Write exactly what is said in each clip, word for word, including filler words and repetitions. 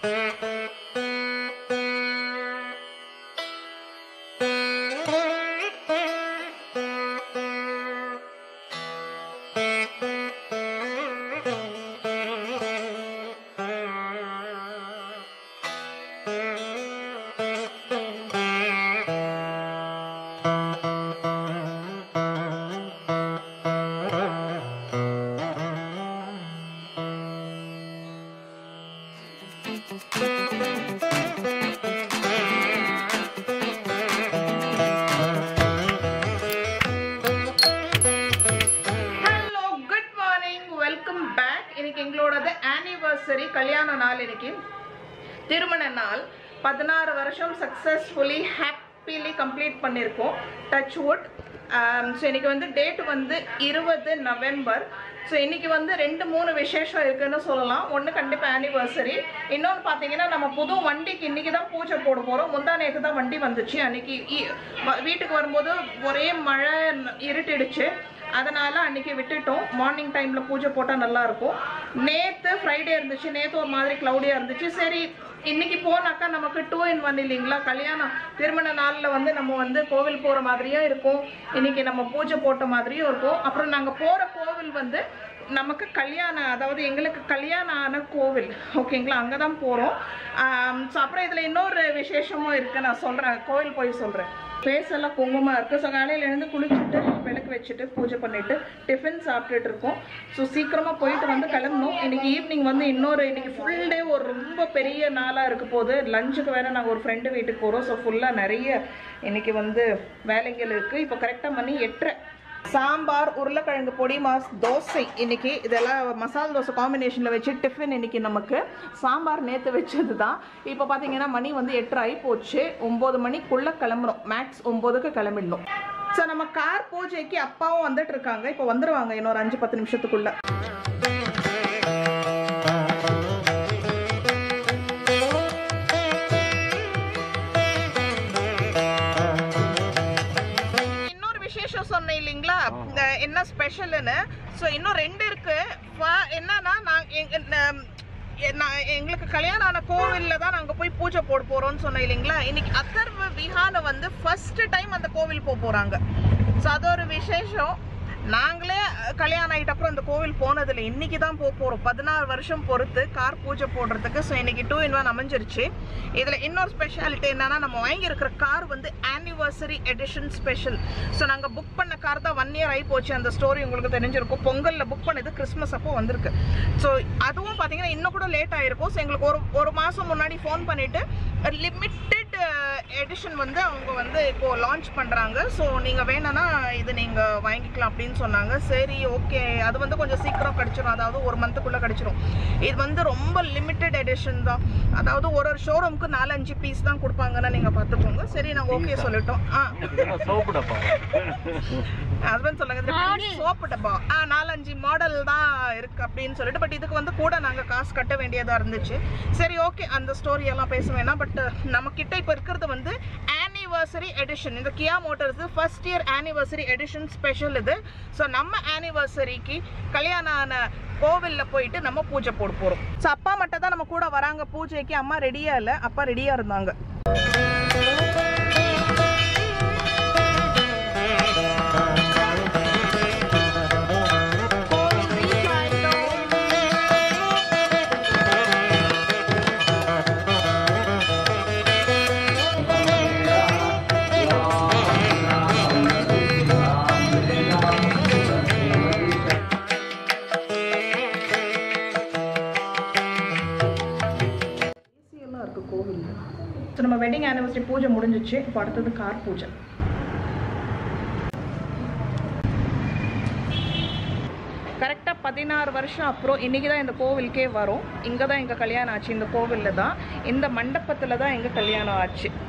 anniversary கல்யாண நாள் இன்னைக்கு திருமண நாள் பதினாறு வருஷம் சக்சஸ்ஃபுல்லி ஹாப்பிலி கம்ப்ளீட் பண்ணிருக்கோம் டச் வுட் ஸோ இன்னைக்கு வந்து டேட் வந்து இருபது நவம்பர் ஸோ இன்னைக்கு வந்து ரெண்டு மூணு விசேஷம் இருக்குன்னு சொல்லலாம். ஒன்று கண்டிப்பாக ஆனிவர்சரி, இன்னொன்று பார்த்தீங்கன்னா நம்ம புது வண்டிக்கு இன்னைக்கு தான் பூஜை போட போகிறோம். முந்தா நேற்று தான் வண்டி வந்துச்சு. அன்னைக்கு வீட்டுக்கு வரும்போது ஒரே மழை இருட்டிடுச்சு, அதனால அன்னைக்கு விட்டுட்டோம். மார்னிங் டைமில் பூஜை போட்டால் நல்லாயிருக்கும். நேற்று ஃப்ரைடே இருந்துச்சு, நேற்று ஒரு மாதிரி க்ளவுடியாக இருந்துச்சு. சரி இன்னைக்கு போனாக்கா நமக்கு டூ இன் ஒன் இல்லைங்களா, கல்யாணம் திருமண நாளில் வந்து நம்ம வந்து கோவில் போகிற மாதிரியும் இருக்கும், இன்னைக்கு நம்ம பூஜை போட்ட மாதிரியும் இருக்கும். அப்புறம் நாங்கள் போகிற கோவில் வந்து நமக்கு கல்யாணம், அதாவது எங்களுக்கு கல்யாணம் ஆன கோவில், ஓகேங்களா, அங்கே தான் போகிறோம். ஸோ அப்புறம் இதில் இன்னொரு விசேஷமும் இருக்குது, நான் சொல்கிறேன், கோவில் போய் சொல்கிறேன். ஃபேஸ் எல்லாம் குங்குமமாக இருக்குது. ஸோ காலையில் எழுந்து குளிச்சுட்டு விளக்கு வச்சுட்டு பூஜை பண்ணிவிட்டு டிஃபன் சாப்பிட்டுட்டு இருக்கோம். ஸோ சீக்கிரமாக போயிட்டு வந்து கிளம்பணும். இன்றைக்கி ஈவினிங் வந்து இன்னொரு இன்றைக்கி ஃபுல் டே ஒரு ரொம்ப பெரிய நாளாக இருக்க போது. லஞ்சுக்கு வேறு நாங்கள் ஒரு ஃப்ரெண்டு வீட்டுக்கு போகிறோம். ஸோ ஃபுல்லாக நிறைய இன்றைக்கி வந்து வேலைகள் இருக்குது. இப்போ கரெக்டாக மணி எட்டரை. சாம்பார், உருளைக்கிழங்கு பொடி மாஸ், தோசை இன்னைக்கு இதெல்லாம் மசாலா தோசை காம்பினேஷனில் வச்சு டிஃபன் இன்னைக்கு நமக்கு. சாம்பார் நேற்று வச்சது தான். இப்போ பார்த்தீங்கன்னா மணி வந்து எட்டரை ஆகி போச்சு. ஒம்பது மணிக்குள்ளே கிளம்புறோம், மேக்ஸ் ஒம்போதுக்கு கிளம்பிடணும். ஸோ நம்ம கார் பூஜைக்கு அப்பாவும் வந்துட்டு இருக்காங்க. இப்போ வந்துடுவாங்க இன்னொரு அஞ்சு பத்து நிமிஷத்துக்குள்ள. சொன்னேன் இல்லைங்களா என்ன ஸ்பெஷல்னு. ஸோ இன்னும் ரெண்டு இருக்கு. என்னன்னா நான் எங்களுக்கு கல்யாணம் ஆன கோவிலில் தான் நாங்கள் போய் பூஜை போட போகிறோம்னு சொன்னேன் இல்லைங்களா. இன்னைக்கு அதர்வ விஹானை வந்து ஃபர்ஸ்ட் டைம் அந்த கோவில் போக போகிறாங்க. ஸோ அது ஒரு விசேஷம். நாங்களே கல்யாணம் ஆகிட்ட அப்புறம் அந்த கோவில் போனதில்லை, இன்னைக்கு தான் போக போகிறோம். பதினாறு வருஷம் பொறுத்து கார் பூஜை போடுறதுக்கு. ஸோ இன்னைக்கு டூ இன் ஒன் அமைஞ்சிருச்சு. இதில் இன்னொரு ஸ்பெஷாலிட்டி என்னன்னா, நம்ம வாங்கியிருக்கிற கார் வந்து ஆனிவர்சரி எடிஷன் ஸ்பெஷல். ஸோ நாங்கள் புக் பண்ண கார் தான் ஒன் இயர் ஆகி போச்சு. அந்த ஸ்டோரி உங்களுக்கு தெரிஞ்சிருக்கும். பொங்கலில் புக் பண்ணது, கிறிஸ்மஸ் அப்போ வந்திருக்கு. ஸோ அதுவும் பார்த்தீங்கன்னா இன்னும் கூட லேட் ஆகிருக்கும். ஸோ எங்களுக்கு ஒரு ஒரு மாதம் முன்னாடி ஃபோன் பண்ணிவிட்டு லிமிட்டட் எடிஷன் வந்து அவங்க வந்து இப்போது லான்ச் பண்ணுறாங்க. ஸோ நீங்கள் வேணும்னா இது நீங்கள் வாங்கிக்கலாம் அப்படின்னு சொன்னாங்க. சரி ஓகே, அது வந்து கொஞ்சம் சீக்கிரம் கிடச்சிரும், அதாவது ஒரு மந்த்துக்குள்ளே கிடச்சிரும். இது வந்து ரொம்ப லிமிட்டட் எடிஷன் தான், அதாவது ஒரு ஒரு ஷோரூமுக்கு நாலஞ்சு பீஸ் தான் கொடுப்பாங்கன்னு நீங்கள் பார்த்துக்கோங்க. சரி நாங்கள் ஓகே சொல்லிட்டோம். ஆ ஹஸ்பண்ட் சொல்லுங்க, சோப்பு டப்பா ஆ நாலஞ்சு மாடல் தான் இருக்குது அப்படின்னு சொல்லிட்டு. பட் இதுக்கு வந்து கூட நாங்கள் காசு கட்ட வேண்டியதாக இருந்துச்சு. சரி ஓகே, அந்த ஸ்டோரி எல்லாம் பேச வேணாம். பட் நம்ம கிட்ட இப்போ இருக்கிறது வந்து ஆனிவர்சரி எடிஷன். இந்த Kia Motors first year anniversary edition special இது. ஸோ நம்ம ஆனிவர்சரிக்கு கல்யாணம் ஆன கோவிலில் போயிட்டு நம்ம பூஜை போட போகிறோம். ஸோ அப்பா மட்டும் தான் நம்ம கூட வராங்க பூஜைக்கு. அம்மா ரெடியா இல்லை, அப்பா ரெடியாக இருந்தாங்க. ஸோ நம்ம வெட்டிங் ஆனிவர்சரி பூஜை முடிஞ்சிச்சு. இப்போ அடுத்தது கார் பூஜை. கரெக்டாக பதினாறு வருஷம் அப்புறம் இன்றைக்கி தான் இந்த கோவிலுக்கே வரும். இங்கே தான் எங்கள் கல்யாணம் ஆச்சு, இந்த கோவிலில் தான், இந்த மண்டபத்தில் தான் எங்கள் கல்யாணம் ஆச்சு.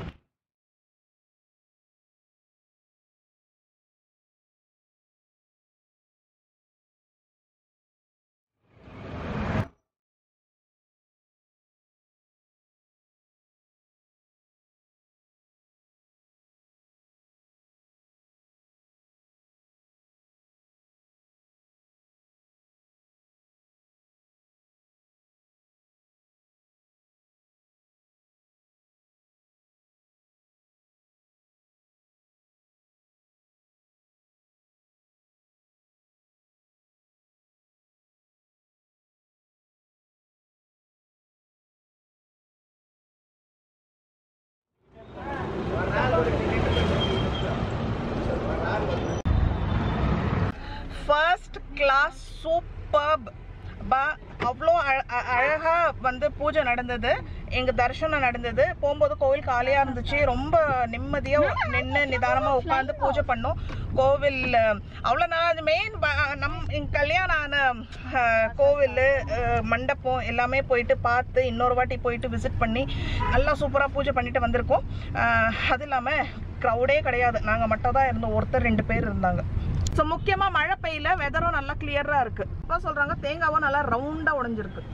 கிளாஸ் சூப்பர்ப் பா அவ்வளோ அழகா வந்து பூஜை நடந்தது. எங்க தரிசனம் நடந்தது. போகும்போது கோவில் காலியா இருந்துச்சு. ரொம்ப நிம்மதியா நின்று நிதானமா உட்காந்து பூஜை பண்ணோம். கோவில் அவ்வளோ நான் மெயின் நம் கல்யாணம் ஆன கோவில் மண்டபம் எல்லாமே போயிட்டு பார்த்து இன்னொரு வாட்டி போயிட்டு விசிட் பண்ணி நல்லா சூப்பராக பூஜை பண்ணிட்டு வந்திருக்கோம். அது இல்லாமல் க்ரௌடே கிடையாது. நாங்கள் மட்டும் தான் இருந்தோம். ஒருத்தர் ரெண்டு பேர் இருந்தாங்க. ஸோ முக்கியமாக மழை பெய்யல, வெதரும் நல்லா கிளியராக இருக்குது. இப்போ சொல்கிறாங்க தேங்காவும் நல்லா ரவுண்டாக உடைஞ்சிருக்கு.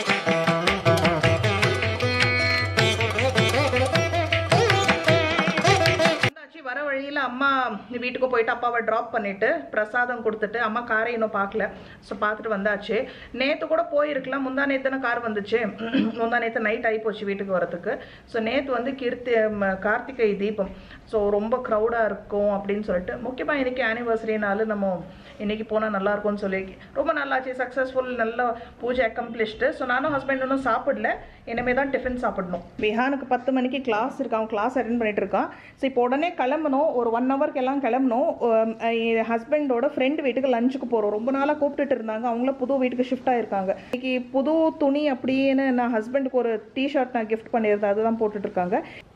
வர வழியில் அம்மா வீட்டுக்கு போயிட்டு அப்பாவை ட்ராப் பண்ணிவிட்டு பிரசாதம் கொடுத்துட்டு அம்மா காரை இன்னும் பார்க்கல. ஸோ பார்த்துட்டு வந்தாச்சு. நேற்று கூட போயிருக்கலாம். முந்தா நேற்று கார் வந்துச்சு. முந்தா நேற்று நைட் ஆகி போச்சு வீட்டுக்கு வரத்துக்கு. ஸோ நேற்று வந்து கீர்த்தி கார்த்திகை தீபம். ஸோ ரொம்ப க்ரௌடாக இருக்கும் அப்படின்னு சொல்லிட்டு முக்கியமாக இன்றைக்கி ஆனிவர்சரினால நம்ம இன்றைக்கி போனால் நல்லாயிருக்கும்னு சொல்லி ரொம்ப நல்லாச்சு. சக்ஸஸ்ஃபுல் நல்ல பூஜை அக்கம்ப்ளிஷ்டு. ஸோ நானும் ஹஸ்பண்ட் ஒன்றும் சாப்பிடல. இனிமேல் தான் டிஃபன் சாப்பிடணும். விஹானுக்கு பத்து மணிக்கு கிளாஸ் இருக்கான். கிளாஸ் அட்டென்ட் பண்ணிட்டு இருக்கான். ஸோ இப்போ உடனே கிளம்பணும். ஒரு ஒன் ஹவருக்கு எல்லாம் கிளம்பணும். ஹஸ்பண்டோட ஃப்ரெண்ட் வீட்டுக்கு லஞ்சுக்கு போகிறோம். ரொம்ப நாளாக கூப்பிட்டுட்டு இருந்தாங்க. அவங்கள புது வீட்டுக்கு ஷிஃப்ட் ஆகிருக்காங்க. இன்னைக்கு புது துணி அப்படின்னு நான் ஹஸ்பண்டுக்கு ஒரு டிஷர்ட் நான் கிஃப்ட் பண்ணியிருந்தேன். அதுதான் போட்டுட்டு இருக்காங்க.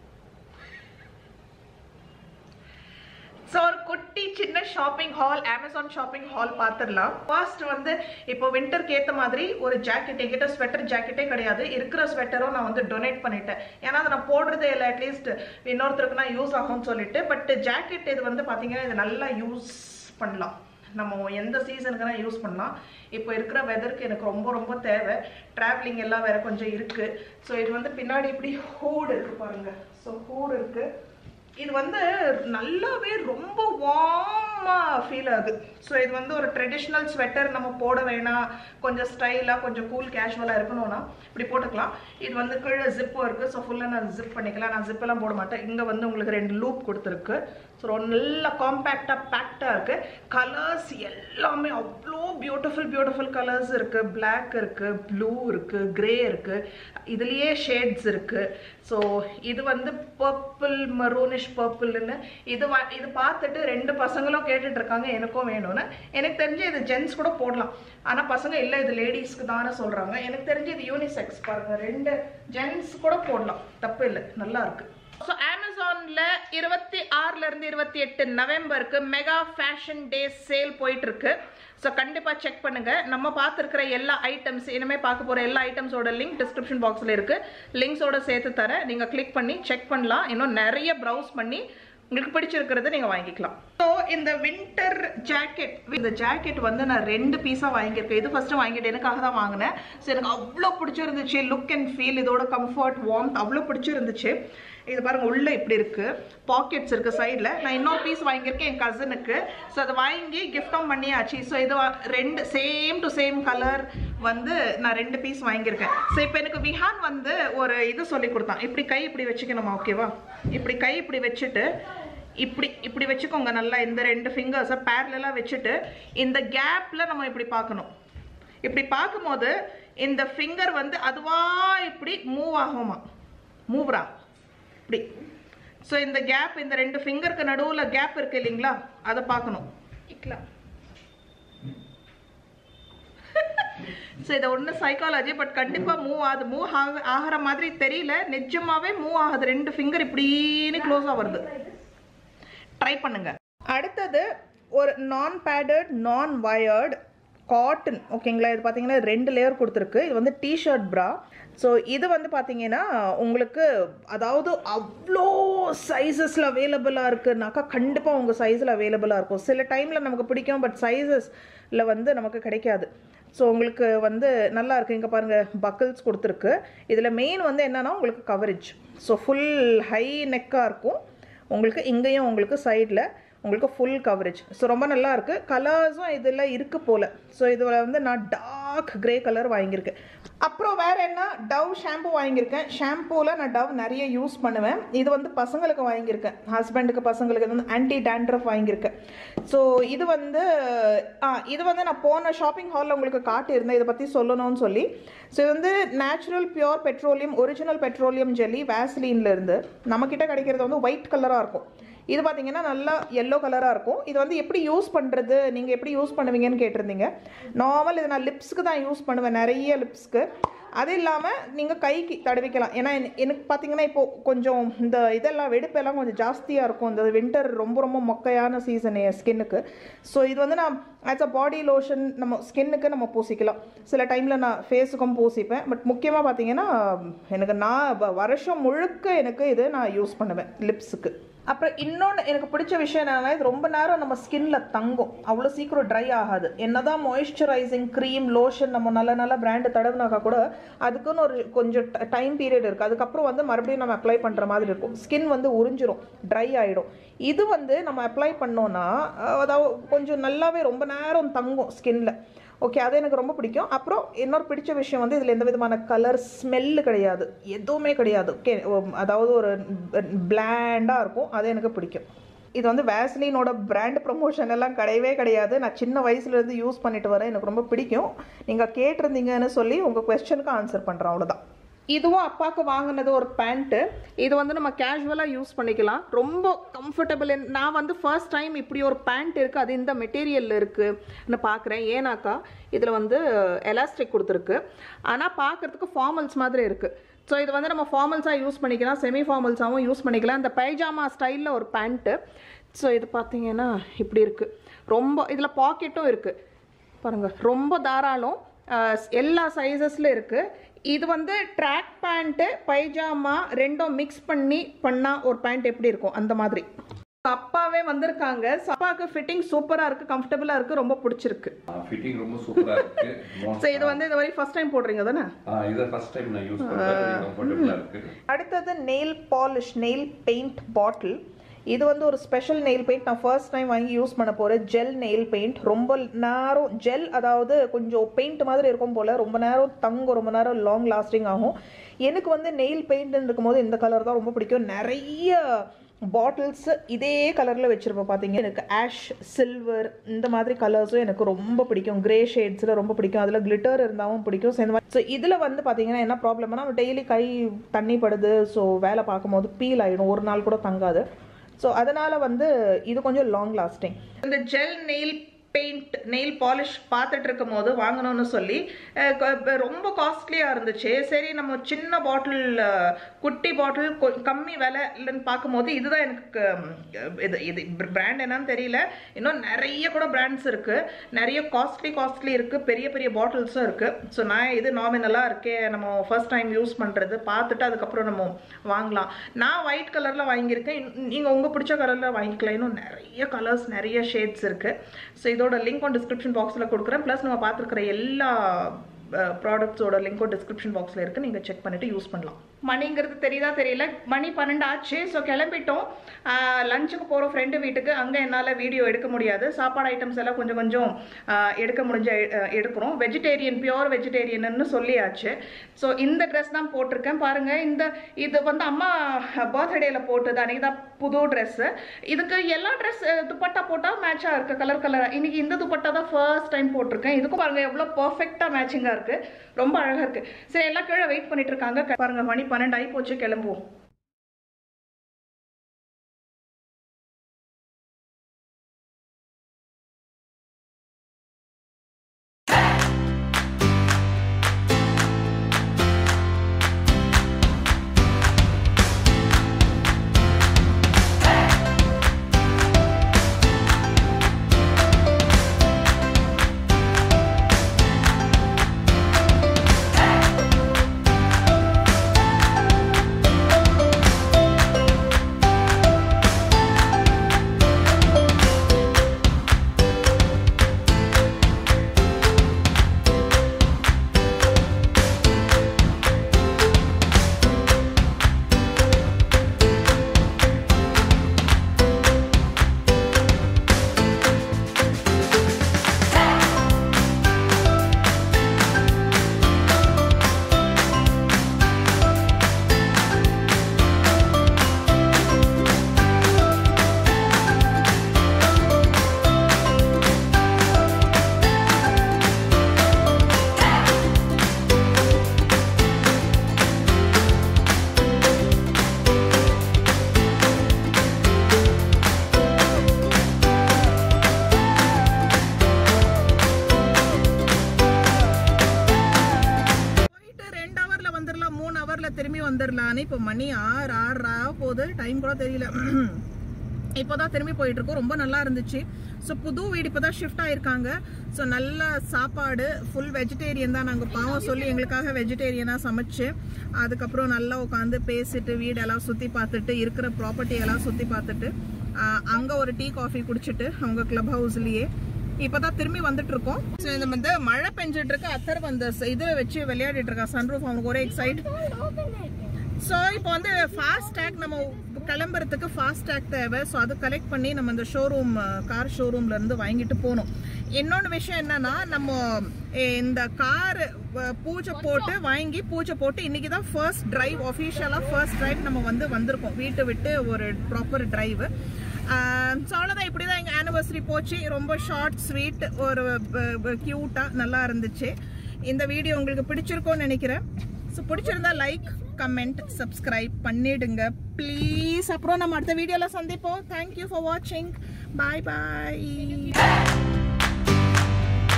ஸோ ஒரு குட்டி சின்ன shopping haul, Amazon shopping haul பார்த்துடலாம். ஃபர்ஸ்ட் வந்து இப்போ வின்டருக்கு ஏற்ற மாதிரி ஒரு ஜாக்கெட், என்கிட்ட ஸ்வெட்டர் ஜாக்கெட்டே கிடையாது. இருக்கிற ஸ்வெட்டரும் நான் வந்து டொனேட் பண்ணிட்டேன். ஏன்னா அதை நான் போடுறதே இல்லை, அட்லீஸ்ட் இன்னொருத்தருக்கு நான் யூஸ் ஆகும்னு சொல்லிட்டு. பட் ஜாக்கெட் இது வந்து பார்த்தீங்கன்னா இது நல்லா யூஸ் பண்ணலாம். நம்ம எந்த சீசனுக்குனா யூஸ் பண்ணலாம். இப்போ இருக்கிற வெதருக்கு எனக்கு ரொம்ப ரொம்ப தேவை. ட்ராவலிங் எல்லாம் வேற கொஞ்சம் இருக்கு. ஸோ இது வந்து பின்னாடி இப்படி ஹூடு இருக்கு பாருங்க. ஸோ ஹூடு இருக்கு. இது வந்து நல்லாவே ரொம்ப வார்மா ஃபீல் ஆகுது. ஸோ இது வந்து ஒரு ட்ரெடிஷ்னல் ஸ்வெட்டர் நம்ம போட வேணாம், கொஞ்சம் ஸ்டைலாக கொஞ்சம் கூல் கேஷுவலாக இருக்கணும்னா இப்படி போட்டுக்கலாம். இது வந்து கீழே ஜிப்பும் இருக்குது. ஸோ ஃபுல்லாக நான் ஜிப் பண்ணிக்கலாம். நான் ஜிப்பெல்லாம் போட மாட்டேன். இங்கே வந்து உங்களுக்கு ரெண்டு லூப் கொடுத்துருக்கு. ஸோ ரொம்ப நல்லா காம்பேக்டாக பேக்டாக இருக்குது. கலர்ஸ் எல்லாமே அவ்வளோ பியூட்டிஃபுல் பியூட்டிஃபுல் கலர்ஸ் இருக்குது. பிளாக் இருக்குது, ப்ளூ இருக்குது, க்ரே இருக்குது. இதுலேயே ஷேட்ஸ் இருக்குது. ஸோ இது வந்து பர்பிள், மரூனிஷ் பர்பிள்னு இது இது பார்த்துட்டு ரெண்டு பசங்களும் கேட்டுட்டு இருக்காங்க எனக்கும் வேணும்னு. எனக்கு தெரிஞ்சு இது ஜென்ஸ் கூட போடலாம். ஆனால் பசங்க இல்லை இது லேடிஸ்க்கு தானே சொல்கிறாங்க. எனக்கு தெரிஞ்சு இது யூனிசெக்ஸ் பாருங்கள். ரெண்டு ஜென்ஸ் கூட போடலாம், தப்பு இல்லை, நல்லா இருக்கு. ஸோ அமேசான்ல இருபத்தி ஆறுல இருந்து இருபத்தி எட்டு நவம்பருக்கு மெகா ஃபேஷன் டே சேல் போயிட்டு இருக்கு. ஸோ கண்டிப்பாக செக் பண்ணுங்க. நம்ம பார்த்துருக்கிற எல்லா ஐட்டம்ஸ், இனிமேல் பார்க்க போகிற எல்லா ஐட்டம்ஸோட லிங்க் டிஸ்கிரிப்ஷன் பாக்ஸில் இருக்கு. லிங்க்ஸோட சேர்த்து தரேன். நீங்கள் கிளிக் பண்ணி செக் பண்ணலாம். இன்னும் நிறைய ப்ரௌஸ் பண்ணி உங்களுக்கு பிடிச்சிருக்கிறத நீங்கள் வாங்கிக்கலாம். ஸோ இந்த வின்டர் ஜாக்கெட், இந்த ஜாக்கெட் வந்து நான் ரெண்டு பீஸாக வாங்கியிருக்கேன். இது ஃபஸ்ட்டு வாங்கிட்டு எனக்காக தான் வாங்கினேன். ஸோ எனக்கு அவ்வளோ பிடிச்சிருந்துச்சு. லுக் அண்ட் ஃபீல், இதோட கம்ஃபர்ட், வார்ம்த் அவ்வளோ பிடிச்சிருந்துச்சு. இது பாருங்கள், உள்ளே இப்படி இருக்குது, பாக்கெட்ஸ் இருக்குது சைடில். நான் இன்னொரு பீஸ் வாங்கியிருக்கேன் என் கசனுக்கு. ஸோ அதை வாங்கி கிஃப்டும் பண்ணியாச்சு. ஸோ இது ரெண்டு சேம் டு சேம் கலர் வந்து நான் ரெண்டு பீஸ் வாங்கியிருக்கேன். ஸோ இப்போ எனக்கு விஹான் வந்து ஒரு இது சொல்லி கொடுத்தான். இப்படி கை இப்படி வச்சுக்கணுமா, ஓகேவா? இப்படி கை இப்படி வச்சுட்டு இப்படி இப்படி வச்சுக்கோங்க. நல்லா இந்த ரெண்டு ஃபிங்கர்ஸை பேரலாக வச்சுட்டு இந்த கேப்பில் நம்ம இப்படி பார்க்கணும். இப்படி பார்க்கும்போது இந்த ஃபிங்கர் வந்து அதுவா இப்படி மூவ் ஆகுமா, மூவ்ரா இப்படி. ஸோ இந்த கேப், இந்த ரெண்டு ஃபிங்கருக்கு நடுவில் கேப் இருக்கு இல்லைங்களா, அதை பார்க்கணும். ஸோ இதை ஒன்று சைக்காலஜி, பட் கண்டிப்பாக மூவ் ஆகுது. மூவ் ஆக ஆகிற மாதிரி தெரியல, நிஜமாவே மூவ் ஆகுது. ரெண்டு ஃபிங்கர் இப்படின்னு க்ளோஸாக வருது. ட்ரை பண்ணுங்க. அடுத்தது ஒரு நான் பேடட் நான் வயர்டு காட்டன், ஓகேங்களா? இது பார்த்தீங்கன்னா ரெண்டு லேயர் கொடுத்துருக்கு. இது வந்து டிஷர்ட் ப்ரா. ஸோ இது வந்து பார்த்தீங்கன்னா உங்களுக்கு அதாவது அவ்வளோ சைஸஸில் அவைலபிளாக இருக்குனாக்கா கண்டிப்பாக உங்கள் சைஸில் அவைலபிளாக இருக்கும். சில டைமில் நமக்கு பிடிக்கும், பட் சைஸஸில் வந்து நமக்கு கிடைக்காது. ஸோ உங்களுக்கு வந்து நல்லா இருக்குது. இங்கே பாருங்கள், பக்கிள்ஸ் கொடுத்துருக்கு. இதில் மெயின் வந்து என்னென்னா உங்களுக்கு கவரேஜ். ஸோ ஃபுல் ஹை நெக்காக இருக்கும் உங்களுக்கு. இங்கேயும் உங்களுக்கு சைடில் உங்களுக்கு ஃபுல் கவரேஜ். ஸோ ரொம்ப நல்லா இருக்குது. கலர்ஸும் இதில் இருக்குது போல். ஸோ இதில் வந்து நான் டார்க் கிரே கலர் வாங்கியிருக்கேன். அப்புறம் வேறு என்ன, டவ் ஷாம்பு வாங்கியிருக்கேன். ஷாம்பூவில் நான் டவ் நிறைய யூஸ் பண்ணுவேன். இது வந்து பசங்களுக்கு வாங்கியிருக்கேன், ஹஸ்பண்டுக்கு பசங்களுக்கு. இது வந்து ஆன்டி டேண்ட்ரஃப் வாங்கியிருக்கேன். ஸோ இது வந்து ஆ இது வந்து நான் போன ஷாப்பிங் ஹாலில் உங்களுக்கு காட்டியிருந்தேன் இதை பற்றி சொல்லணும்னு சொல்லி. ஸோ இது வந்து natural pure petroleum, original petroleum jelly வேஸ்லீன்லேருந்து நம்மக்கிட்ட கிடைக்கிறது வந்து ஒயிட் கலராக இருக்கும். இது பார்த்தீங்கன்னா நல்லா எல்லோ கலராக இருக்கும். இது வந்து எப்படி யூஸ் பண்ணுறது, நீங்கள் எப்படி யூஸ் பண்ணுவீங்கன்னு கேட்டிருந்தீங்க. நார்மல் இது நான் லிப்ஸ்க்கு தான் யூஸ் பண்ணுவேன், நிறைய லிப்ஸ்க்கு. அது இல்லாமல் நீங்கள் கைக்கு தடவிக்கலாம். ஏன்னா எனக்கு பார்த்தீங்கன்னா இப்போது கொஞ்சம் இந்த இதெல்லாம் வெடிப்பெல்லாம் கொஞ்சம் ஜாஸ்தியாக இருக்கும். இந்த வின்டர் ரொம்ப ரொம்ப மொக்கையான சீசன் என் ஸ்கின்னுக்கு. ஸோ இது வந்து நான் ஆஸ் அ பாடி லோஷன் நம்ம ஸ்கின்னுக்கு நம்ம பூசிக்கலாம். சில டைமில் நான் ஃபேஸுக்கும் பூசிப்பேன். பட் முக்கியமாக பார்த்தீங்கன்னா எனக்கு நான் வருஷம் முழுக்க எனக்கு இது நான் யூஸ் பண்ணுவேன் லிப்ஸுக்கு. அப்புறம் இன்னொன்று எனக்கு பிடிச்ச விஷயம் என்னன்னா, இது ரொம்ப நேரம் நம்ம ஸ்கின்ல தங்கும், அவ்வளோ சீக்கிரம் ட்ரை ஆகாது. என்னதான் மாய்ஸ்சரைசிங் க்ரீம் லோஷன் நம்ம நல்ல நல்ல பிராண்டு தடவுனாக்கா கூட அதுக்குன்னு ஒரு கொஞ்சம் டைம் பீரியட் இருக்குது. அதுக்கப்புறம் வந்து மறுபடியும் நம்ம அப்ளை பண்ணுற மாதிரி இருக்கும். ஸ்கின் வந்து உறிஞ்சிரும், ட்ரை ஆகிடும். இது வந்து நம்ம அப்ளை பண்ணோன்னா அதாவது கொஞ்சம் நல்லாவே ரொம்ப நேரம் தங்கும் ஸ்கின்ல. ஓகே, அது எனக்கு ரொம்ப பிடிக்கும். அப்புறம் இன்னொரு பிடிச்ச விஷயம் வந்து இதில் எந்த விதமான கலர் ஸ்மெல்லு கிடையாது, எதுவுமே கிடையாது. ஓகே, அதாவது ஒரு பிளாண்டாக இருக்கும், அது எனக்கு பிடிக்கும். இது வந்து வேஸ்லினோட பிராண்ட் ப்ரமோஷன் எல்லாம் கிடையவே கிடையாது. நான் சின்ன வயசுலேருந்து யூஸ் பண்ணிட்டு வரேன், எனக்கு ரொம்ப பிடிக்கும். நீங்கள் கேட்டிருந்தீங்கன்னு சொல்லி உங்கள் குவெஸ்டனுக்கு ஆன்சர் பண்ணுறேன், அவ்வளோதான். இதுவும் அப்பாவுக்கு வாங்கினது ஒரு பேண்ட்டு. இது வந்து நம்ம கேஷுவலாக யூஸ் பண்ணிக்கலாம், ரொம்ப கம்ஃபர்டபுள். நான் வந்து ஃபர்ஸ்ட் டைம் இப்படி ஒரு பேண்ட் இருக்குது, அது இந்த மெட்டீரியலில் இருக்குன்னு பார்க்குறேன். ஏன்னாக்கா இதில் வந்து எலாஸ்டிக் கொடுத்துருக்கு, ஆனால் பார்க்குறதுக்கு ஃபார்மல்ஸ் மாதிரி இருக்குது. ஸோ இது வந்து நம்ம ஃபார்மல்ஸாக யூஸ் பண்ணிக்கலாம், செமி ஃபார்மல்ஸாகவும் யூஸ் பண்ணிக்கலாம். இந்த பைஜாமா ஸ்டைலில் ஒரு பேண்ட்டு. ஸோ இது பார்த்தீங்கன்னா இப்படி இருக்குது. ரொம்ப இதில் பாக்கெட்டும் இருக்குது பாருங்கள், ரொம்ப தாராளம், எல்லா சைஸஸில் இருக்குது. இது வந்து ட்ராக் பேண்ட்டு பைஜாமா ரெண்டும் மிக்ஸ் பண்ணி பண்ணால் ஒரு பேண்ட் எப்படி இருக்கும் அந்த மாதிரி. அப்பாவே வந்திருக்காங்க. அப்பாவுக்கு ஃபிட்டிங் சூப்பராக இருக்குது, கம்ஃபர்டபுளாக இருக்குது, ரொம்ப பிடிச்சிருக்கு. ஃபிட்டிங் ரொம்ப சூப்பராக இருக்கு. ஸோ இது வந்து இந்த மாதிரி ஃபர்ஸ்ட் டைம் போடுறீங்க தானே? இதை ஃபர்ஸ்ட் டைம் நான் யூஸ் பண்ணுறேன், கம்ஃபர்டபுளாக இருக்குது. அடுத்தது nail polish, nail paint bottle. இது வந்து ஒரு ஸ்பெஷல் நெயில் பெயிண்ட். நான் ஃபர்ஸ்ட் டைம் வாங்கி யூஸ் பண்ண போகிறேன். Gel nail paint. ரொம்ப நேரம் ஜெல், அதாவது கொஞ்சம் பெயிண்ட் மாதிரி இருக்கும் போல், ரொம்ப நேரம் தங்கும், ரொம்ப நேரம் லாங் லாஸ்டிங் ஆகும். எனக்கு வந்து நெயில் பெயிண்ட்னு இருக்கும்போது இந்த கலர் தான் ரொம்ப பிடிக்கும். நிறைய பாட்டில்ஸ் இதே கலரில் வச்சுருப்பேன் பார்த்தீங்க. எனக்கு ஆஷ், சில்வர் இந்த மாதிரி கலர்ஸும் எனக்கு ரொம்ப பிடிக்கும். கிரே ஷேட்ஸில் ரொம்ப பிடிக்கும். அதில் கிளிட்டர் இருந்தாலும் பிடிக்கும் சேர்ந்த மாதிரி. ஸோ இதில் வந்து பார்த்தீங்கன்னா என்ன ப்ராப்ளம்னா, டெய்லி கை தண்ணி படுது. ஸோ வேலை பார்க்கும்போது பீல் ஆகிடும், ஒரு நாள் கூட தங்காது. ஸோ அதனால் வந்து இது கொஞ்சம் லாங் லாஸ்டிங். இந்த gel nail paint nail polish பார்த்துட்டு இருக்கும் போது வாங்கணும்னு சொல்லி ரொம்ப காஸ்ட்லியாக இருந்துச்சு. சரி நம்ம சின்ன பாட்டில், குட்டி பாட்டில், கம்மி விலை இல்லைன்னு பார்க்கும்போது இதுதான் எனக்கு இது இது பிராண்ட் என்னன்னு தெரியல. இன்னும் நிறைய கூட பிராண்ட்ஸ் இருக்குது, நிறைய காஸ்ட்லி காஸ்ட்லி இருக்குது, பெரிய பெரிய பாட்டில்ஸும் இருக்குது. ஸோ நான் இது நாமினலாக இருக்கே, நம்ம ஃபர்ஸ்ட் டைம் யூஸ் பண்ணுறது பார்த்துட்டு அதுக்கப்புறம் நம்ம வாங்கலாம். நான் ஒயிட் கலரில் வாங்கியிருக்கேன், நீங்கள் உங்கள் பிடிச்ச கலரில் வாங்கிக்கலாம். இன்னும் நிறைய கலர்ஸ், நிறைய ஷேட்ஸ் இருக்குது. ஸோ இதோட லிங்க் டிஸ்கிரிப்ஷன் பாக்ஸில் கொடுக்குறேன். ப்ளஸ் நம்ம பார்த்துருக்கிற எல்லா ப்ராடக்ட்ஸோட லிங்க்கும் டிஸ்கிரிப்ஷன் பாக்ஸில் இருக்குது, நீங்கள் செக் பண்ணிவிட்டு யூஸ் பண்ணலாம். மணிங்கிறது தெரியுதா தெரியல, மணி பன்னெண்டு ஆச்சு. ஸோ கிளம்பிட்டோம், லஞ்சுக்கு போகிறோம் ஃப்ரெண்டு வீட்டுக்கு. அங்கே என்னால் வீடியோ எடுக்க முடியாது, சாப்பாடு ஐட்டம்ஸ் எல்லாம் கொஞ்சம் கொஞ்சம் எடுக்க முடிஞ்ச எடுக்கிறோம். வெஜிடேரியன், பியோர் வெஜிடேரியன்னு சொல்லியாச்சு. ஸோ இந்த ட்ரெஸ் தான் போட்டிருக்கேன் பாருங்கள். இந்த இது வந்து அம்மா பர்த்டேல போட்டது, அன்றைக்கி தான் புது ட்ரெஸ்ஸு. இதுக்கு எல்லா ட்ரெஸ் துப்பட்டா போட்டால் மேட்சாக இருக்குது, கலர் கலராக. இன்றைக்கி இந்த துப்பட்டா தான் ஃபர்ஸ்ட் டைம் போட்டிருக்கேன். இதுக்கும் பாருங்கள் எவ்வளோ பர்ஃபெக்டாக மேட்சிங்காக இருக்குது, ரொம்ப அழகாக இருக்குது. சரி எல்லாம் கீழே வெயிட் பண்ணிட்டு இருக்காங்க. பாருங்கள் மணி பன்னெண்டு ஆகி போச்சு, கிளம்புவோம். வந்துடலான்னு. இப்போ மணி ஆறு ஆறா போகுது, டைம் கூட தெரியல. இப்போதான் திரும்பி போயிட்டு இருக்கோம். ரொம்ப நல்லா இருந்துச்சு. ஸோ புது வீடு இப்போதான் ஷிஃப்ட் ஆயிருக்காங்க. ஸோ நல்ல சாப்பாடு, ஃபுல் வெஜிடேரியன் தான். நாங்கள் பாவம் சொல்லி எங்களுக்காக வெஜிடேரியனாக சமைச்சு அதுக்கப்புறம் நல்லா உட்காந்து பேசிட்டு வீடெல்லாம் சுற்றி பார்த்துட்டு இருக்கிற ப்ராப்பர்ட்டி எல்லாம் சுற்றி பார்த்துட்டு அங்கே ஒரு டீ காஃபி குடிச்சிட்டு அவங்க கிளப் ஹவுஸ்லேயே இப்போதான் திரும்பி வந்துட்டு இருக்கோம். ஸோ இந்த வந்து மழை பெஞ்சிட்டு இருக்கு. அத்தர் வந்து இதில் வச்சு விளையாடிட்டு இருக்கா சன்ரூஃப். அவனுக்கு ஒரே எக்ஸைட். ஸோ இப்போ வந்து ஃபாஸ்ட் டேக் நம்ம கிளம்புறதுக்கு ஃபாஸ்ட் டேக் தேவை. ஸோ அது கலெக்ட் பண்ணி நம்ம இந்த ஷோரூம் கார் ஷோரூம்ல இருந்து வாங்கிட்டு போகணும். இன்னொன்று விஷயம் என்னன்னா, நம்ம இந்த கார் பூஜை போட்டு வாங்கி பூஜை போட்டு இன்னைக்கு தான் ஃபர்ஸ்ட் டிரைவ், ஒஃபிஷியலாக ஃபர்ஸ்ட் டிரைவ் நம்ம வந்து வந்திருக்கோம். வீட்டை விட்டு ஒரு ப்ராப்பர் டிரைவ். ஸோ அவ்வளோதான். இப்படி தான் எங்கள் ஆனிவர்சரி போச்சு. ரொம்ப ஷார்ட் ஸ்வீட், ஒரு க்யூட்டாக நல்லா இருந்துச்சு. இந்த வீடியோ உங்களுக்கு பிடிச்சிருக்கோன்னு நினைக்கிறேன். ஸோ பிடிச்சிருந்தா லைக், கமெண்ட், சப்ஸ்கிரைப் பண்ணிடுங்க ப்ளீஸ். அப்புறம் நம்ம அடுத்த வீடியோவில் சந்திப்போம். தேங்க்யூ ஃபார் வாட்சிங். பாய் பாய்.